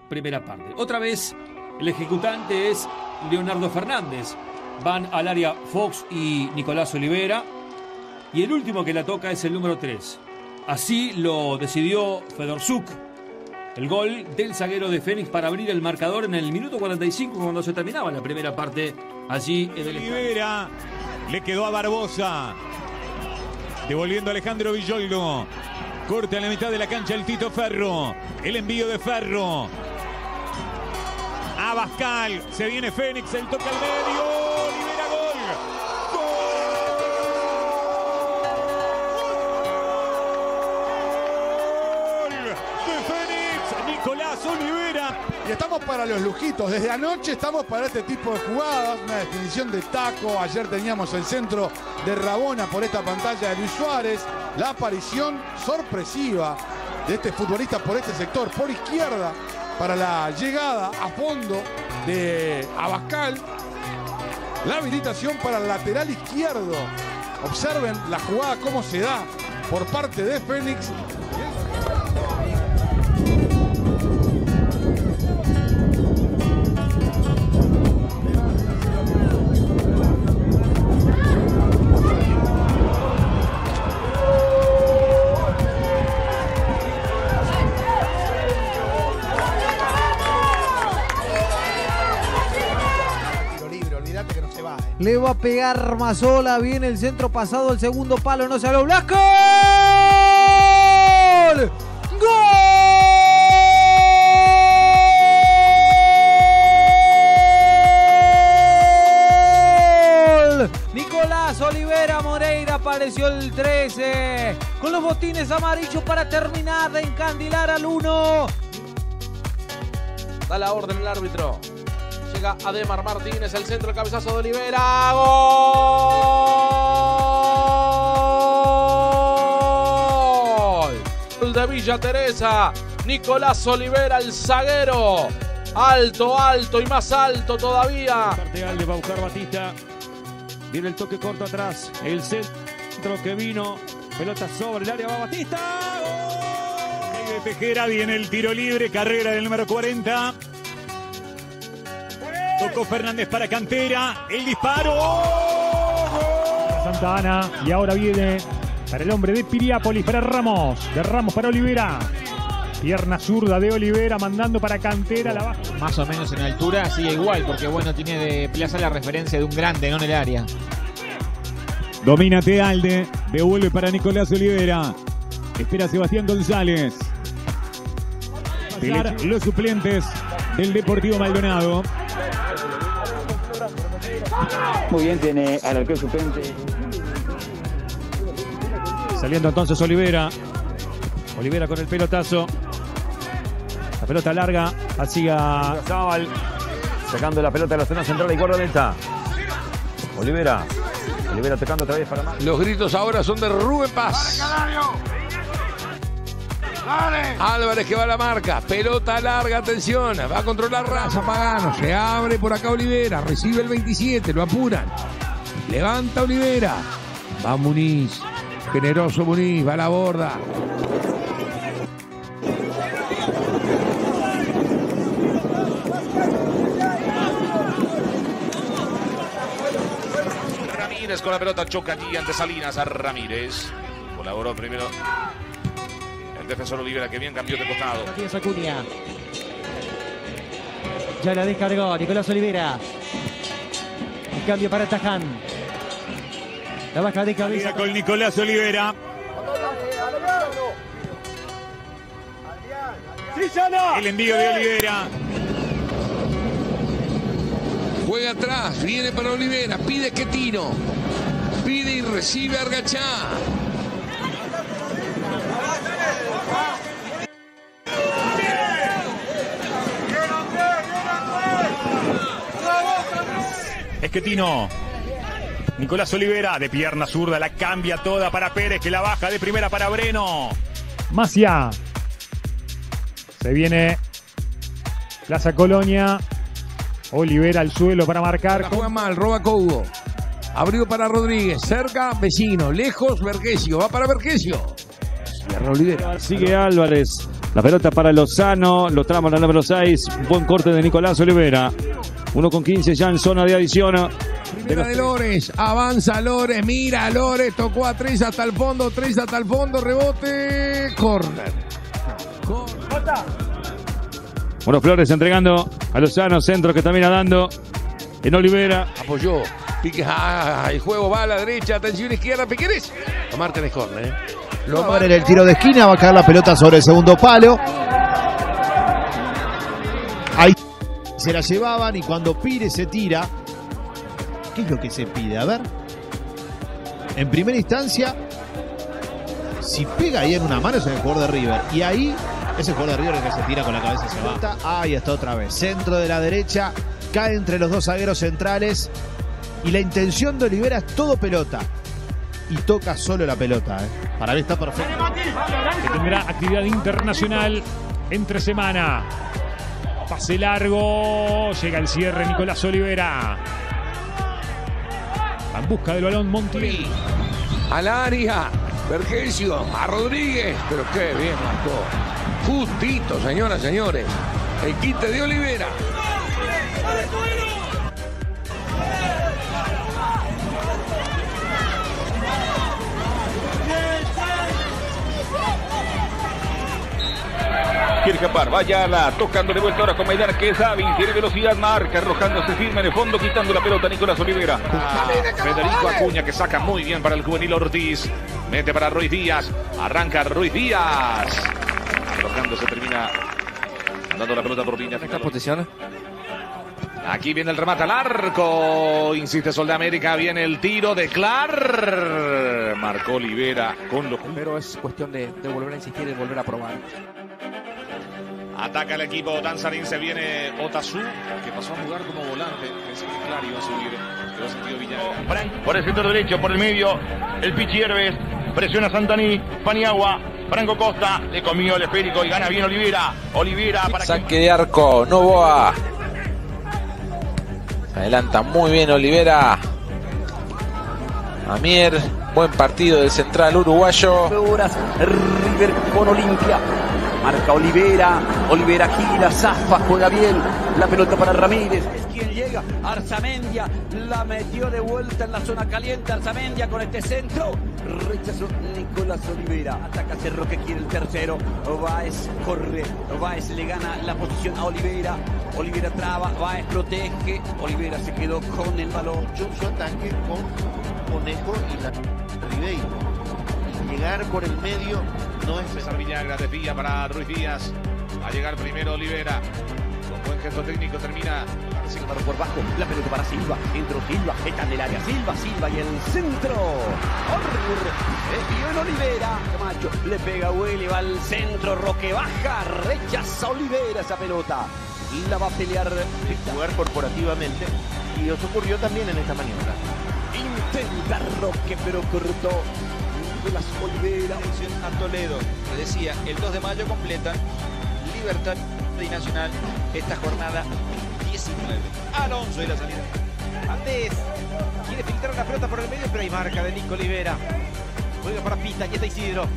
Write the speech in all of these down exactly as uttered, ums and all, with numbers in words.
primera parte. Otra vez, el ejecutante es Leonardo Fernández. Van al área Fox y Nicolás Olivera. Y el último que la toca es el número tres. Así lo decidió Fedorsuk. El gol del zaguero de Fénix para abrir el marcador en el minuto cuarenta y cinco cuando se terminaba la primera parte allí en el Olivera le quedó a Barbosa. Devolviendo a Alejandro Villoldo. Corta en la mitad de la cancha el Tito Ferro. El envío de Ferro. Abascal. Se viene Fénix. El toque al medio. Olivera, gol. Gol de Fénix. Nicolás Olivera. Y estamos para los lujitos. Desde anoche estamos para este tipo de jugadas. Una definición de taco. Ayer teníamos el centro de Rabona por esta pantalla de Luis Suárez. La aparición sorpresiva de este futbolista por este sector, por izquierda, para la llegada a fondo de Abascal. La habilitación para el lateral izquierdo. Observen la jugada cómo se da por parte de Fénix. Le va a pegar Mazola. Viene el centro pasado. El segundo palo. No se habló. ¡Blasco! ¡Gol! Nicolás Olivera Moreira apareció el trece. Con los botines amarillos para terminar de encandilar al uno. Da la orden el árbitro. Llega Ademar Martínez, el centro, el cabezazo de Olivera. ¡Gol! El de Villa Teresa. Nicolás Olivera, el zaguero. Alto, alto y más alto todavía. Partegal va a buscar Batista. Viene el toque corto atrás. El centro que vino. Pelota sobre el área. Va Batista. ¡Gol! De Tejera viene el tiro libre. Carrera del número cuarenta. Tocó Fernández para Cantera. El disparo. Para Santa Ana. Y ahora viene para el hombre de Piriápolis. Para Ramos. De Ramos para Olivera. Pierna zurda de Olivera. Mandando para Cantera. La baja. Más o menos en altura. Sigue igual. Porque bueno, tiene de plaza la referencia de un grande, no en el área. Domina Tealde. Devuelve para Nicolás Olivera. Espera Sebastián González. Los suplentes del Deportivo Maldonado. Muy bien, tiene al arquero suplente. Saliendo entonces Olivera. Olivera con el pelotazo. La pelota larga hacia Zabal. Sacando la pelota de la zona central y guardameta. Olivera. Olivera tocando otra vez para más. Los gritos ahora son de Rubén Paz. Álvarez que va a la marca, pelota larga, atención, va a controlar Raza Pagano, se abre por acá Olivera, recibe el veintisiete, lo apuran, levanta Olivera, va Muniz, generoso Muniz, va a la borda. Ramírez con la pelota, choca aquí ante Salinas a Ramírez. Colaboró primero el defensor Olivera, que bien cambió de costado. Matías Acuña. Ya la descargó Nicolás Olivera. Un cambio para Taján. La baja de cabeza con Nicolás Olivera. El envío de Olivera. Juega atrás, viene para Olivera, pide Quetino. Pide y recibe Argachá. Esquetino. Nicolás Olivera de pierna zurda, la cambia toda para Pérez, que la baja de primera para Breno. Macia. Se viene Plaza Colonia. Olivera al suelo para marcar. La juega mal, roba Cougo. Abrió para Rodríguez, cerca, vecino, lejos, Vergesio, va para Vergesio. Cierra Olivera. Sigue Álvarez. La pelota para Lozano, lo trama la número seis. Buen corte de Nicolás Olivera. uno con quince ya en zona de adición. Primera de Lores, avanza Lores, mira Lores, tocó a tres hasta el fondo, tres hasta el fondo, rebote, corner. Bueno, Flores entregando a Lozano, centro que termina dando en Olivera. Apoyó, Pique, ah, el juego va a la derecha, atención izquierda, Piqueres. Lo marca en el corner, ¿eh? Lo va a ver en el tiro de esquina, va a caer la pelota sobre el segundo palo. Ahí se la llevaban y cuando Pires se tira, ¿qué es lo que se pide? A ver. En primera instancia, si pega ahí en una mano es el jugador de River. Y ahí es el jugador de River el que se tira con la cabeza y se va. Ahí está otra vez. Centro de la derecha, cae entre los dos zagueros centrales. Y la intención de Olivera es todo pelota. Y toca solo la pelota, ¿eh? Para mí está perfecto. Que tendrá actividad internacional entre semana. Pase largo. Llega el cierre Nicolás Olivera. En busca del balón Montiel. Al área. Vergesio. A Rodríguez. Pero qué bien marcó. Justito, señoras y señores. El quite de Olivera. Quiere escapar, vaya la tocando de vuelta ahora con Maidana, que es hábil, tiene velocidad, marca, arrojándose firme en el fondo, quitando la pelota Nicolás Olivera. Ah, Federico Acuña, que saca muy bien para el juvenil Ortiz. Mete para Ruiz Díaz, arranca Ruiz Díaz. Arrojándose, termina dando la pelota por línea. ¿Esta posición? Aquí viene el remate al arco. Insiste Sol de América. Viene el tiro de Clar. Marcó Olivera con los... Pero es cuestión de, de volver a insistir y volver a probar. Ataca el equipo danzarín, se viene Otazu, que pasó a jugar como volante. Pensé que Clar iba a subir, pero sentido Villagra. Por el sector derecho, por el medio, el Pichi Herbes, presiona Santaní, Paniagua, Franco Costa, le comió el esférico y gana bien Olivera. Olivera para saque que... de arco, Novoa. Se adelanta muy bien Olivera. Amier, buen partido del central uruguayo. River con Olimpia. Marca Olivera, Olivera gira, zafa, juega bien, la pelota para Ramírez. Es quien llega, Arzamendia, la metió de vuelta en la zona caliente, Arzamendia con este centro. Rechazó Nicolás Olivera, ataca Cerro que quiere el tercero. Báez corre, Báez le gana la posición a Olivera. Olivera traba, Báez protege, Olivera se quedó con el balón. Yo, yo ataque con Conejo y la Ribeiro. Llegar por el medio no es... César Villagra desvía para Ruiz Díaz. Va a llegar primero Olivera. Con buen gesto técnico termina. Silva por bajo. La pelota para Silva. Entró Silva. Está en el área. Silva, Silva y el centro. Desvió en Olivera. Camacho le pega a Willy. Va al centro. Roque baja. Rechaza Olivera esa pelota. La va a pelear. Jugar corporativamente. Y eso ocurrió también en esta maniobra. Intenta Roque, pero cortó. Las Olivera a Toledo, le decía, el dos de mayo completa Libertad y Nacional esta jornada diecinueve. Alonso y la salida. Andés quiere filtrar una pelota por el medio, pero hay marca de Nico Olivera. Juega para Pita, aquí está Isidro.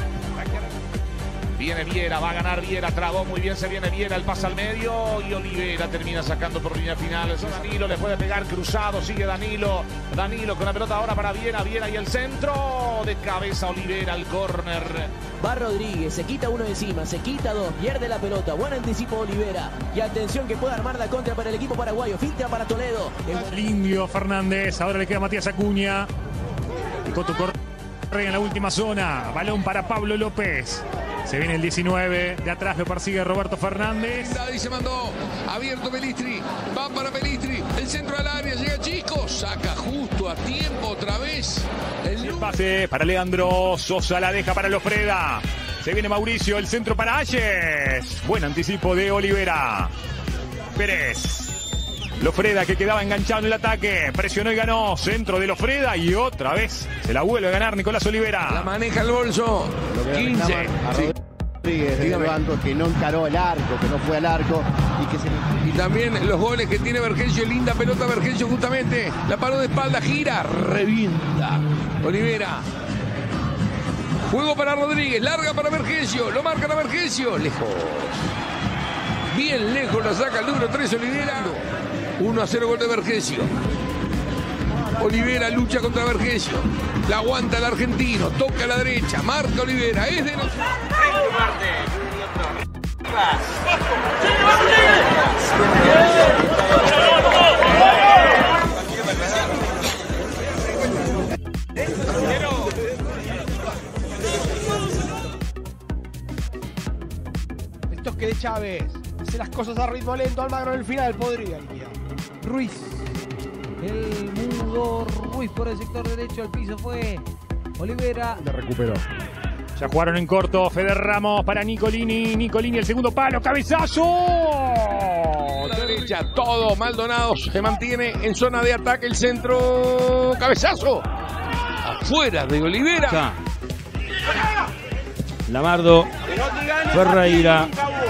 Viene Viera, va a ganar Viera, trabó muy bien, se viene Viera, el pase al medio y Olivera termina sacando por línea final. Eso Danilo le puede pegar cruzado, sigue Danilo. Danilo con la pelota ahora para Viera, Viera y el centro. De cabeza Olivera, al córner. Va Rodríguez, se quita uno encima, se quita dos, pierde la pelota. Buen anticipo Olivera. Y atención que puede armar la contra para el equipo paraguayo. Filtra para Toledo. Indio Fernández, ahora le queda Matías Acuña. Y Coto corre en la última zona. Balón para Pablo López. Se viene el diecinueve, de atrás lo persigue Roberto Fernández. Y se mandó, abierto Pelistri, va para Pelistri, el centro al área, llega Chico, saca justo a tiempo otra vez. El, el pase para Leandro, Sosa la deja para Lofreda. Se viene Mauricio, el centro para Ayes. Buen anticipo de Olivera. Pérez. Lofreda que quedaba enganchado en el ataque, presionó y ganó, centro de Lofreda y otra vez se la vuelve a ganar Nicolás Olivera. La maneja el bolso, quince. Rodríguez del banco que no encaró el arco, que no fue al arco y que se... Y también los goles que tiene Vergesio, linda pelota Vergesio justamente, la paró de espalda, gira, revienta Olivera. Juego para Rodríguez, larga para Vergesio, lo marcan a Vergesio, lejos. Bien lejos la saca el número tres Olivera. uno a cero gol de Vergesio. Olivera lucha contra Vergesio. La aguanta el argentino, toca a la derecha, marca Olivera, es de nosotros. El toque de Chávez. Hace las cosas a ritmo lento. Almagro en el final podría. Ruiz. El mudo Ruiz por el sector derecho. Al piso fue Olivera. La recuperó. Ya jugaron en corto. Fede Ramos para Nicolini. Nicolini el segundo palo. ¡Cabezazo! A la derecha, todo Maldonado se mantiene en zona de ataque. El centro. ¡Cabezazo! Afuera de Olivera. Ya. Lamardo. Ferreira.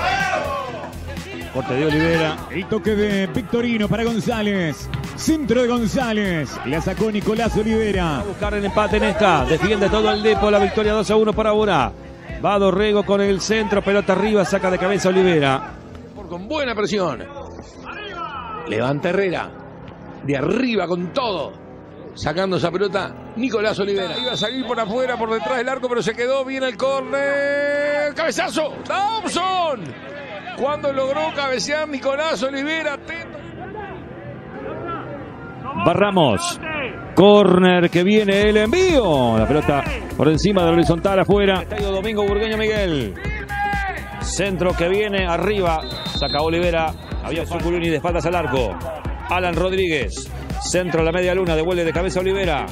Corte de Olivera. El toque de Victorino para González. Centro de González. La sacó Nicolás Olivera. A buscar el empate en esta. Defiende todo el Depo. La victoria dos a uno para ahora. Va Dorrego con el centro. Pelota arriba. Saca de cabeza Olivera. Con buena presión. Levanta Herrera. De arriba con todo. Sacando esa pelota Nicolás Olivera. Iba a salir por afuera, por detrás del arco, pero se quedó bien el córner. ¡Cabezazo! ¡Thompson! Cuando logró cabecear Nicolás Olivera. Va Ramos. Córner que viene el envío. La pelota por encima de la horizontal afuera. Estadio Domingo Burgueño Miguel. Centro que viene arriba. Saca Olivera. Había Zuculini de espaldas al arco. Alan Rodríguez. Centro a la media luna. Devuelve de cabeza Olivera.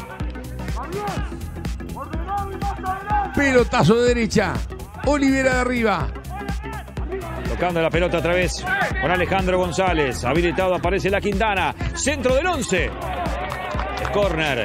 Pelotazo de derecha. Olivera de arriba. Tocando la pelota otra vez con Alejandro González. Habilitado aparece la Quintana. Centro del once. Corner.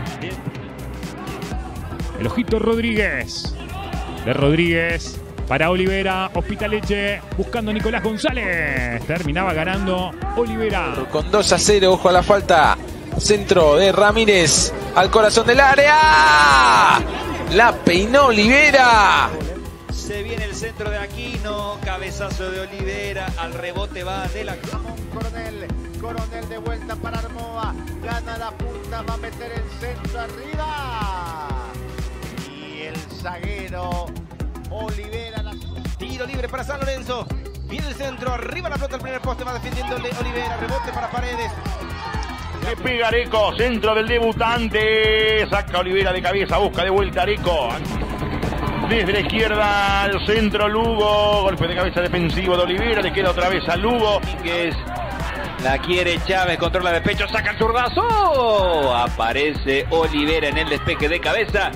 El ojito Rodríguez. De Rodríguez para Olivera. Hospitaleche buscando a Nicolás González. Terminaba ganando Olivera. Con dos a cero, ojo a la falta. Centro de Ramírez al corazón del área. La peinó Olivera. Se viene el centro de Aquino, cabezazo de Olivera, al rebote va de la Coronel, Coronel de vuelta para Armoa, gana la punta, va a meter el centro arriba. Y el zaguero Olivera. La... Tiro libre para San Lorenzo, viene el centro, arriba la pelota al primer poste, va defendiendo Olivera, rebote para Paredes. Le pega Areco, centro del debutante, saca Olivera de cabeza, busca de vuelta Areco. Desde la izquierda al centro Lugo, golpe de cabeza defensivo de Olivera, le queda otra vez a Lugo. Que es, la quiere Chávez, controla de pecho, saca el zurdazo. Aparece Olivera en el despeje de cabeza.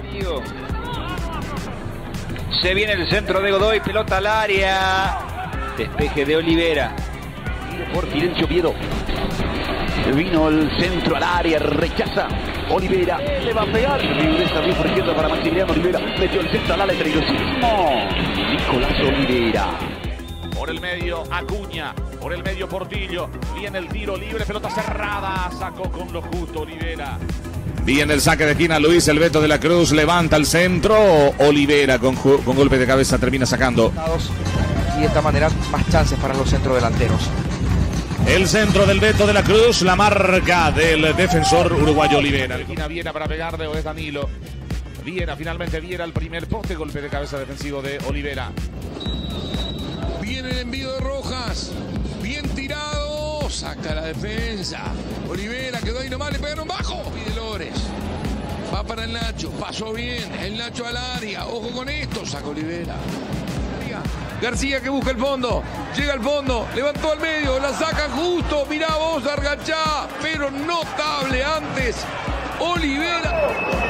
Se viene el centro de Godoy, pelota al área. Despeje de Olivera. Por Firencio Oviedo. Vino el centro al área, rechaza Olivera, le va a pegar. Está bien por izquierda para Maximiliano Olivera. Metió el centro al área, peligrosísimo. Nicolás Olivera. Por el medio, Acuña. Por el medio, Portillo. Viene el tiro libre, pelota cerrada. Sacó con lo justo Olivera. Viene el saque de esquina, Luis El Beto de la Cruz. Levanta el centro. Olivera con, con golpe de cabeza termina sacando. Y de esta manera, más chances para los centrodelanteros. El centro del Beto de la Cruz, la marca del defensor uruguayo Olivera. Viena, Viena para pegarle o es Danilo. Viena, finalmente Viera el primer poste, golpe de cabeza defensivo de Olivera. Viene el envío de Rojas, bien tirado, saca la defensa. Olivera quedó ahí nomás, le pegaron bajo. Pide Lores, va para el Nacho, pasó bien, el Nacho al área, ojo con esto, saca Olivera. García que busca el fondo, llega al fondo, levantó al medio, la saca justo, mirá vos, Argachá, pero notable antes, Olivera.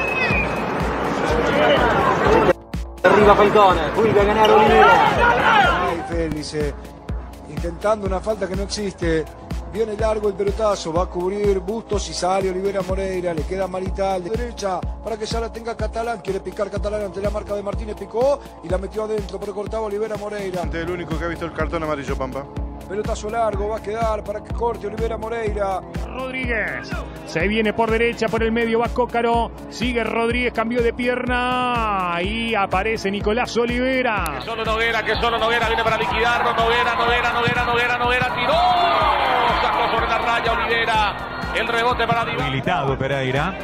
Arriba Falcón, vuelve a ganar Olivera. Dice, intentando una falta que no existe, viene largo el pelotazo, va a cubrir Bustos y sale Olivera Moreira, le queda Marital de derecha para que ya la tenga Catalán, quiere picar Catalán ante la marca de Martínez, picó y la metió adentro, pero cortaba Olivera Moreira. El único que ha visto el cartón amarillo, Pampa. Pelotazo largo, va a quedar para que corte Olivera Moreira. Rodríguez. Se viene por derecha, por el medio va Cócaro. Sigue Rodríguez, cambió de pierna. Ahí aparece Nicolás Olivera. Que solo Noguera, que solo Noguera viene para liquidarlo. Noguera, Noguera, Noguera, Noguera, Noguera. Tiró. Sacó sobre la raya Olivera. El rebote para Diva. Habilitado Pereira.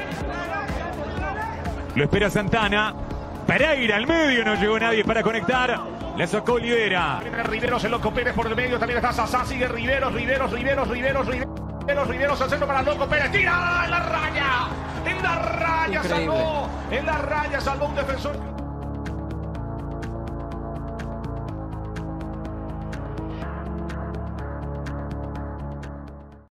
Lo espera Santana. Pereira al medio, no llegó nadie para conectar. Le sacó Olivera. Riveros, el Loco Pérez por el medio. También está Sasá. Sigue Riveros, Riveros, Riveros, Riveros, Riveros, Riveros al centro para Loco Pérez. Tira en la raya. En la raya. Increíble. Salvó. En la raya salvó un defensor.